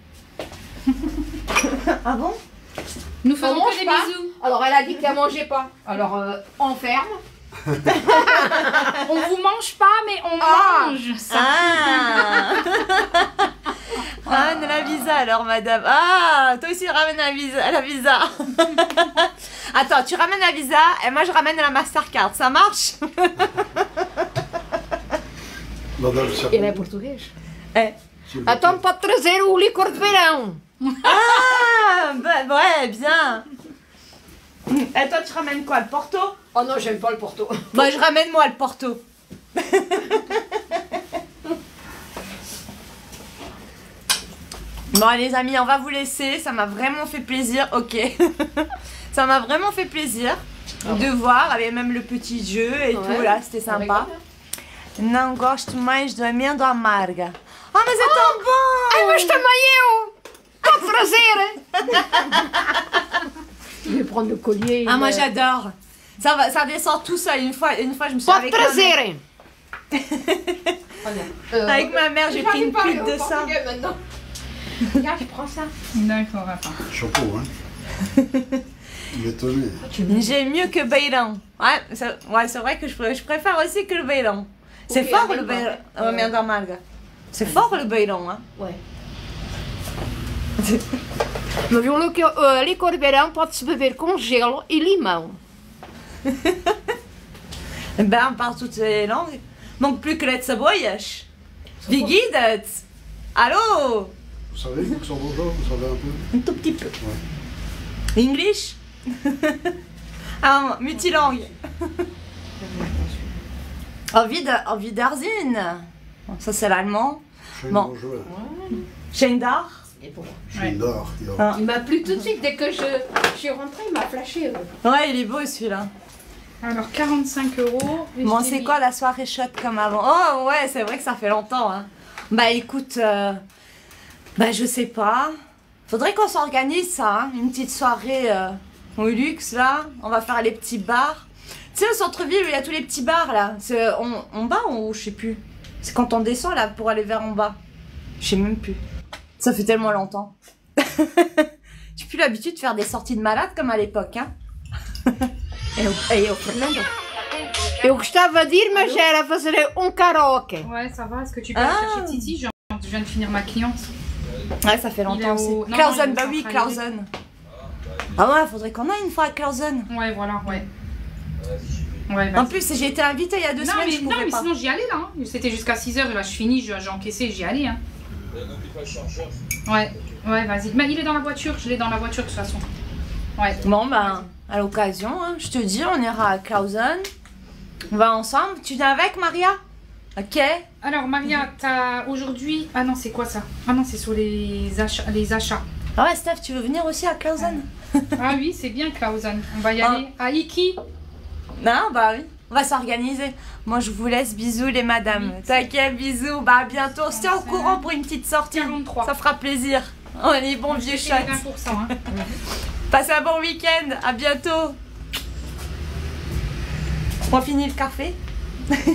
Ah bon? Nous On faisons mange que des pas. bisous. Alors elle a dit qu'elle mangeait pas. Alors on ferme. On vous mange pas, mais on mange. Ça. Ah ramène la visa alors, madame. Ah, toi aussi, ramène la visa. Attends, tu ramènes la visa et moi, je ramène la Mastercard. Ça marche? Madame Ele é português. Eh. Então pode trazer o licor de verão. Ah, bah, ouais, bien. Et toi, tu ramènes quoi? Le Porto? Oh non, j'aime pas le Porto. Bah, je ramène moi le Porto. Bon, les amis, on va vous laisser. Ça m'a vraiment fait plaisir. Ok. Ça m'a vraiment fait plaisir de voir, avec même le petit jeu et tout. Là, c'était sympa. Não gosto mais do amêndoa amarga. Ah, mas é tão bom! Ai, mas também eu! Pode trazer! Je vais prendre le collier. Ah, moi j'adore. Ça descend tout seul. Une fois, je me suis Pode trazer! avec ma mère, j'ai pris une pute de ça. Regarde, je prends ça. D'accord, attends. Chapeau, hein. Il est étonné. J'aime mieux que beirão. Ouais, c'est vrai que je préfère aussi que le beirão. C'est Ok, fort amêndoa. le beirão. Amêndoa amarga. C'est fort le beirão, hein. Ouais. Mas o licor de verão pode-se beber com gelo e limão. Ben, on parle toutes les langues. Donc plus que les cebollas. Wie geht es? Allô? Vous savez, luxembourgeois, vous savez un peu? Un tout petit peu. Ouais. English? Ah, multilangue. Auf Wiedersehen. Ça c'est l'allemand. Bon. Schendar. Schindler, ja. Ah. Il m'a plu tout de suite dès que je suis rentrée, il m'a flashé. Ouais, il est beau celui-là. Alors 45 €. Bon, c'est quoi la soirée chouette comme avant? Oh ouais, c'est vrai que ça fait longtemps. Hein. Bah écoute, bah je sais pas. Faudrait qu'on s'organise ça, hein. Une petite soirée au luxe là. On va faire les petits bars. Tu sais, au centre-ville, il y a tous les petits bars là. C'est en bas ou je sais plus. C'est quand on descend là pour aller vers en bas. Je sais même plus. Ça fait tellement longtemps. J'ai plus l'habitude de faire des sorties de malade comme à l'époque, hein. Eu, Fernando. Eu gostava de ir, mas era fazer karaoke. Ouais, ça va. Est-ce que tu peux aller chercher Titi? Je viens de finir ma cliente. Ouais, ça fait longtemps aussi. Non, Clausen, il est bah oui, centralisé. Clausen. Ah ouais, faudrait qu'on aille une fois à Clausen. Ouais, voilà, ouais. Ouais, En vas-y. plus, j'ai été invitée il y a 2 Non, semaines, mais, je non, pouvais mais pas. sinon j'y allais là. Hein. C'était jusqu'à 6h. Là, je finis, j'ai encaissé, j'y allais. Hein. Ouais, ouais, vas-y. Mais il est dans la voiture. Je l'ai dans la voiture de toute façon. Ouais. Bon, ben, à l'occasion, hein, je te dis, on ira à Clausen. On va ensemble. Tu viens avec, Maria? Ok. Alors, Maria, t'as aujourd'hui. Ah non, c'est quoi ça? Ah non, c'est sur les achats. Ah ouais, Steph, tu veux venir aussi à Clausen? Ah oui, c'est bien, Clausen. On va y aller. À Iki. Non, bah oui. On va s'organiser. Moi, je vous laisse. Bisous, les madames. T'inquiète, bisous. Bah, à bientôt. On se tient au courant pour une petite sortie. 43. Ça fera plaisir. On est bons vieux J'ai fait chats. les 20%. Hein. Passez un bon week-end. À bientôt. On finit le café? Très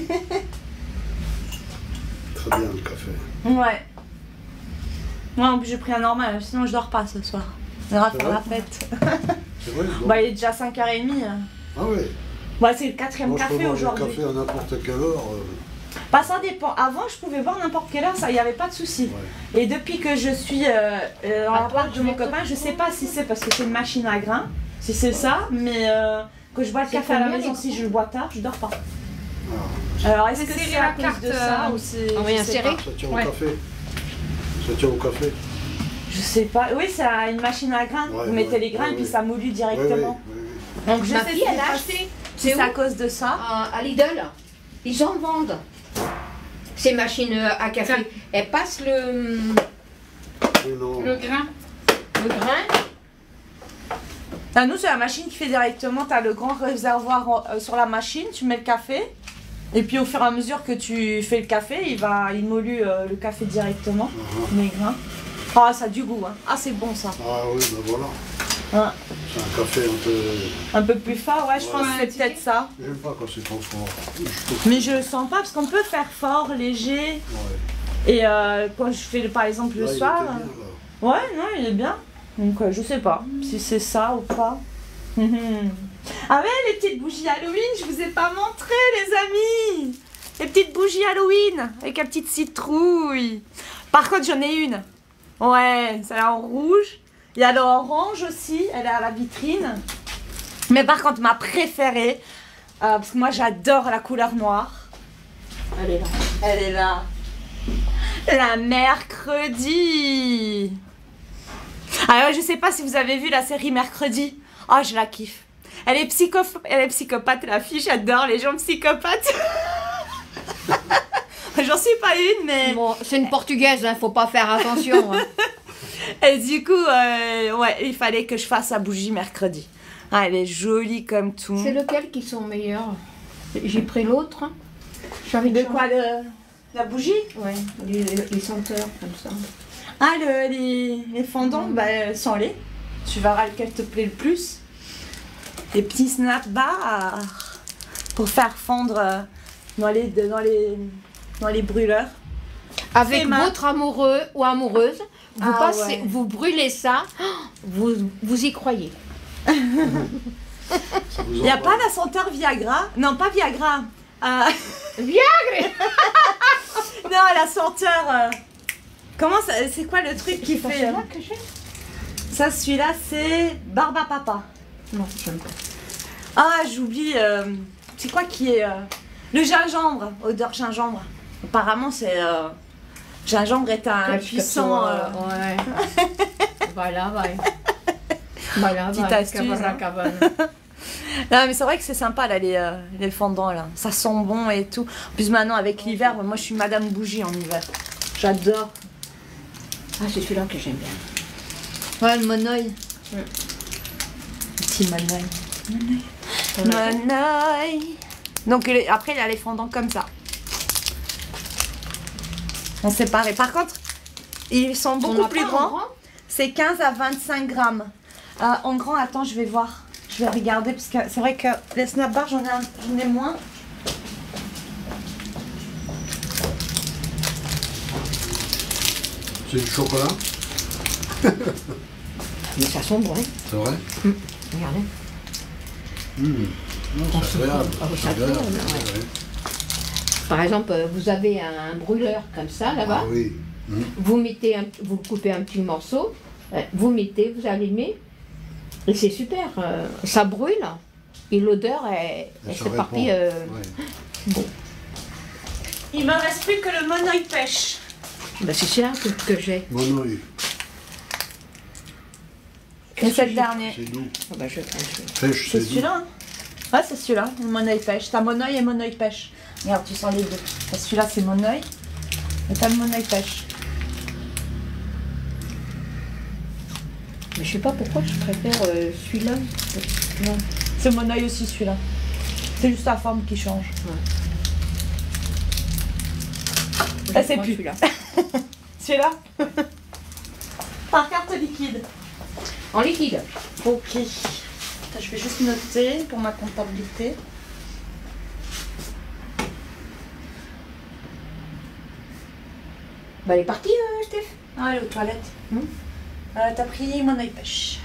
bien le café. Ouais. Moi, en plus, j'ai pris un normal. Sinon, je dors pas ce soir. On ira C'est faire vrai la fête. C'est vrai, non? Bah, il est déjà 5h30. Ah oui. Bah, c'est le 4e Moi, je peux café manger le aujourd'hui. café à n'importe quelle heure. Bah, ça dépend. Avant, je pouvais boire n'importe quelle heure, ça, il n'y avait pas de souci. Ouais. Et depuis que je suis dans l'appart de mon copain, je sais pas si c'est parce que c'est une machine à grains, si c'est ça, mais que je bois le café à la maison, si je le bois tard, je dors pas. Alors, est-ce C'est que serré c'est à la cause carte, de ça ou c'est. On va y je sais insérer pas. Ça tient Ouais. au café. Ça tient au café. Je sais pas. Oui, c'est une machine à grains. Ouais, Vous mettez ouais, les grains ouais, et puis ouais. ça moulue Oui, directement. oui, oui. Donc, je Ma sais fille, si elle a c'est acheté. si c'est à cause de ça. À Lidl. Ils en vendent. Ces machines à café. Elles passent le Oui, non. Le grain. grain. Ah, nous, c'est la machine qui fait directement. Tu as le grand réservoir sur la machine, tu mets le café. Et puis, au fur et à mesure que tu fais le café, il moulue le café directement, les grains. Ah, ça a du goût. Hein. Ah, c'est bon ça. Ah oui, ben voilà. Ouais. C'est un café Un peu plus fort, ouais, je pense que c'est peut-être ça. J'aime pas quand c'est trop fort. Mais je le sens pas parce qu'on peut faire fort, léger. Ouais. Et quand je fais par exemple le Là, il soir. était bien, là. Ouais, non, il est bien. Donc je sais pas si c'est ça ou pas. Ah ouais, les petites bougies Halloween, je vous ai pas montré les amis. Les petites bougies Halloween avec la petite citrouille. Par contre, j'en ai une. Ouais, celle en rouge. Il y a l'orange aussi, elle est à la vitrine. Mais par contre, ma préférée, parce que moi j'adore la couleur noire. Elle est là. Elle est là. La mercredi. Alors, je sais pas si vous avez vu la série Mercredi. Oh, je la kiffe. Elle est psychopathe, la fille. J'adore les gens psychopathes. J'en suis pas une, mais... Bon, c'est une portugaise, hein, faut pas faire attention. Hein. Et du coup, ouais, il fallait que je fasse la bougie mercredi. Ah, elle est jolie comme tout. C'est lequel qui sont meilleurs? J'ai pris l'autre. De quoi, la bougie? Ouais, les senteurs comme ça. Ah, les fondants, bah, sans-les. Tu verras lequel te plaît le plus. Les petits snap bars pour faire fondre dans les brûleurs. Avec votre amoureux ou amoureuse, ouais. vous brûlez ça, vous y croyez. Il n'y a pas la senteur Viagra? Non, pas Viagra. Viagra. Non, la senteur... Comment ça... C'est quoi le truc qui fait... Que j'ai. Ça, celui-là, c'est Barbe à Papa. Non, j'aime pas. Ah, j'oublie... C'est quoi qui est... Le gingembre, odeur gingembre. Apparemment, c'est... Gingembre est un puissant... Ouais. Voilà, ouais. Voilà, petite astuce. Non, mais c'est vrai que c'est sympa, là, les fondants, là. Ça sent bon et tout. En plus, maintenant, avec l'hiver, moi, je suis Madame Bougie en hiver. J'adore. Ah, c'est celui-là que j'aime bien. Ouais, le monoeil. Petit monoeil. Monoeil. Donc, après, il y a les fondants comme ça. On séparé. Par contre, ils sont beaucoup plus grands. C'est 15 à 25 grammes. En grand, attends, je vais voir. Je vais regarder parce que c'est vrai que les snap bars, j'en ai moins. C'est du chocolat? Mais ça sent bon. C'est vrai? Regardez. Non, c'est agréable. C'est agréable, ouais. Par exemple, vous avez un brûleur comme ça, là-bas. Ah oui. Vous coupez un petit morceau, vous mettez, vous allumez, et c'est super. Ça brûle, et l'odeur, elle fait partie... Bon. Il me reste plus que le monoeil pêche. Ben, c'est celui-là que j'ai. Monoeil. Et c'est le dernier. C'est doux. Oh, ben, Pêche, C'est c'est doux. celui-là, hein? Ouais, c'est celui-là, le monoeil pêche. T'as monoeil et monoeil pêche. Regarde, tu sens les deux. Celui-là, c'est monoeil. Et t'as le monoeil pêche. Mais je sais pas pourquoi je préfère celui-là. Non. C'est monoeil aussi, celui-là. C'est juste la forme qui change. Ouais. C'est plus. Celui-là. Celui-là. Par carte liquide. En liquide. Ok. Attends, je vais juste noter pour ma comptabilité. Bah, elle est partie, Steph. Ah, elle est aux toilettes. T'as pris mon œil pêche.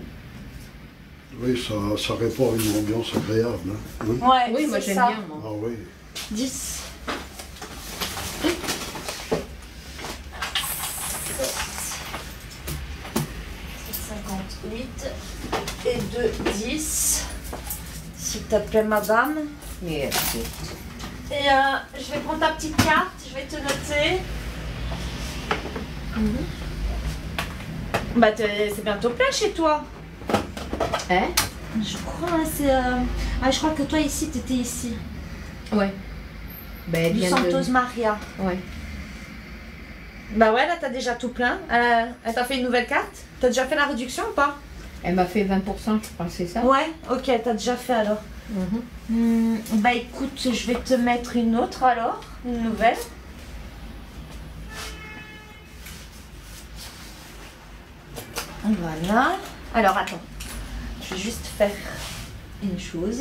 Oui, ça répond à une ambiance agréable. Hein. Ouais, oui, moi j'aime bien. Moi. Ah oui. 10. 58 et 2, 10. S'il te plaît, madame. Merci. Et je vais prendre ta petite carte, je vais te noter. Bah, c'est bientôt plein chez toi. Hein? Je crois, c'est. Ah, je crois que toi ici, t'étais ici. Ouais. Ben, Du Santos Maria. Ouais. Bah ouais, là t'as déjà tout plein. Elle t'a fait une nouvelle carte? T'as déjà fait la réduction ou pas? Elle m'a fait 20%, je crois, c'est ça? Ouais, ok, t'as déjà fait alors. Bah écoute, je vais te mettre une autre alors, une nouvelle. Voilà. Alors attends, je vais juste faire une chose.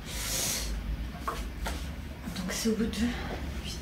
Donc c'est au bout de 8.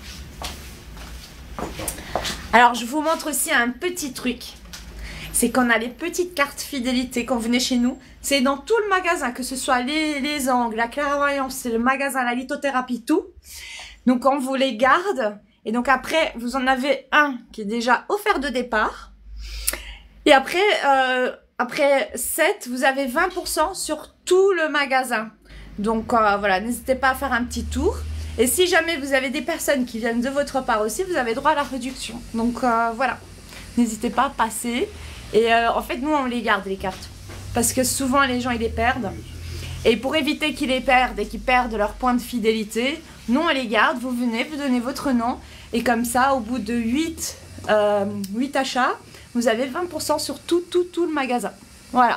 Alors je vous montre aussi un petit truc. C'est qu'on a les petites cartes fidélité quand vous venez chez nous. C'est dans tout le magasin, que ce soit les ongles, la clairvoyance, c'est le magasin, la lithothérapie, tout. Donc on vous les garde. Et donc après, vous en avez un qui est déjà offert de départ. Et après, après 7, vous avez 20% sur tout le magasin. Donc voilà, n'hésitez pas à faire un petit tour. Et si jamais vous avez des personnes qui viennent de votre part aussi, vous avez droit à la réduction. Donc voilà, n'hésitez pas à passer. Et en fait, nous, on les garde, les cartes. Parce que souvent, les gens, ils les perdent. Et pour éviter qu'ils les perdent et qu'ils perdent leur point de fidélité, nous, on les garde. Vous venez, vous donnez votre nom. Et comme ça, au bout de 8 achats, vous avez 20% sur tout le magasin. Voilà.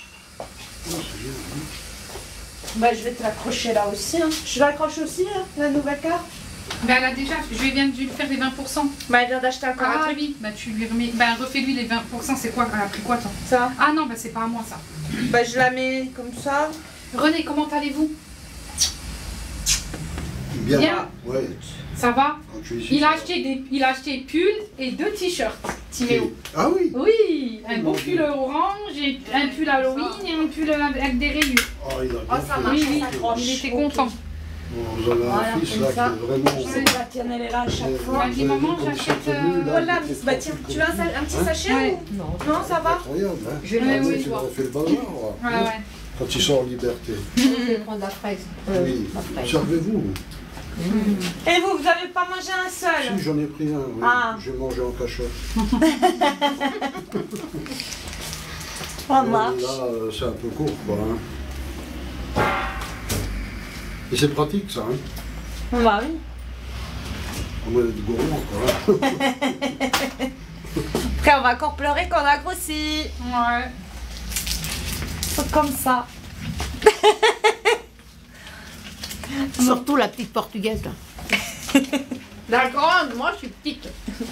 Bah, je vais te l'accrocher là aussi. Hein. Je l'accroche aussi, hein, la nouvelle carte. Ben là déjà, je viens de lui faire les 20%. Bah, elle vient d'acheter encore un truc. Oui, bah tu lui remets. Bah refais-lui les 20%, c'est quoi? Elle a pris quoi toi? Ça. Ah non, bah c'est pas à moi ça. Bah je la mets comme ça. René, comment allez-vous? Bien. Bien. Ouais. Ça va? Ici, il a acheté pull et 2 t-shirts, Timéo. Ah oui? Oui, un beau pull orange, et un pull Halloween et un pull avec des rayures. Oh, il a bien ça fait. marche, Oui, ça s'accroche. il était content. Bon, vous avez un fils là qui est vraiment... Je sais, la tienne, elle est là à chaque fois. Elle dit, maman, j'achète... Voilà, bah tiens, tu veux un petit sachet Ouais. ou... Non, ça va. Incroyable, hein? Je l'ai Ah, oui, tu aurais fait le bazar, Ouais, ouais. quand il sort en liberté. Je vais prendre la fraise. Oui, La fraise. servez-vous. Et vous n'avez pas mangé un seul? Si, j'en ai pris un, oui. Ah. J'ai mangé en cachette. Ça marche. Là, c'est un peu court, quoi. Hein. Et c'est pratique, ça, hein? Bah oui. On va être gourmand, quoi. Après, on va encore pleurer quand on a grossi. Ouais. C'est comme ça. Surtout la petite portugaise là. La grande, moi je suis petite.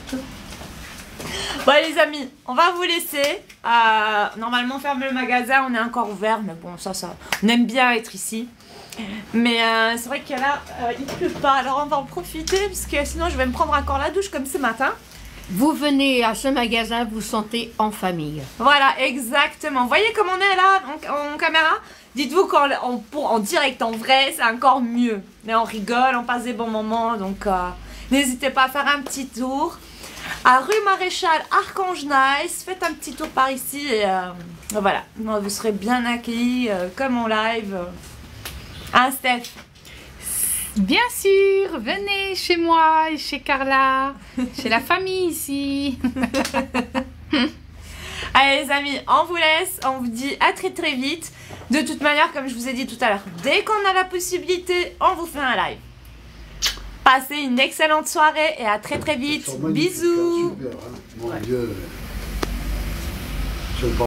Bon les amis, on va vous laisser. Normalement fermer le magasin, on est encore ouvert, mais bon ça, on aime bien être ici. Mais c'est vrai que là, il pleut pas, alors on va en profiter parce que sinon je vais me prendre encore la douche comme ce matin. Vous venez à ce magasin, vous sentez en famille. Voilà, exactement. Vous voyez comme on est là en caméra? Dites-vous qu'en direct, en vrai, c'est encore mieux. Mais on rigole, on passe des bons moments, donc n'hésitez pas à faire un petit tour. À rue Maréchal, Archange Nice, faites un petit tour par ici et voilà, vous serez bien accueillis comme en live. Hein, Steph? Bien sûr, venez chez moi et chez Carla, chez la famille ici. Allez les amis, on vous laisse, on vous dit à très très vite. De toute manière, comme je vous ai dit tout à l'heure, dès qu'on a la possibilité, on vous fait un live. Passez une excellente soirée et à très très vite. Bisous. Super, hein. Mon Dieu.